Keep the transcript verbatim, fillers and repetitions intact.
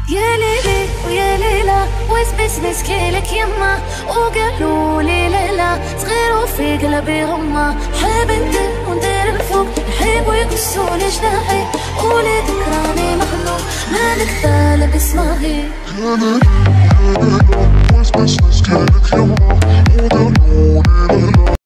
يا ليلي ويا ليلى وسبس كيلك يما وقالوا لي ليلى صغير وفي قلبي غمة حاب ندير وندير الفوق نحب ويقصوني جناحي وليدك راني مخلوق مالك بالك اسمعي يا ليلي ويا ليلى وسبس كيلك يما وقالوا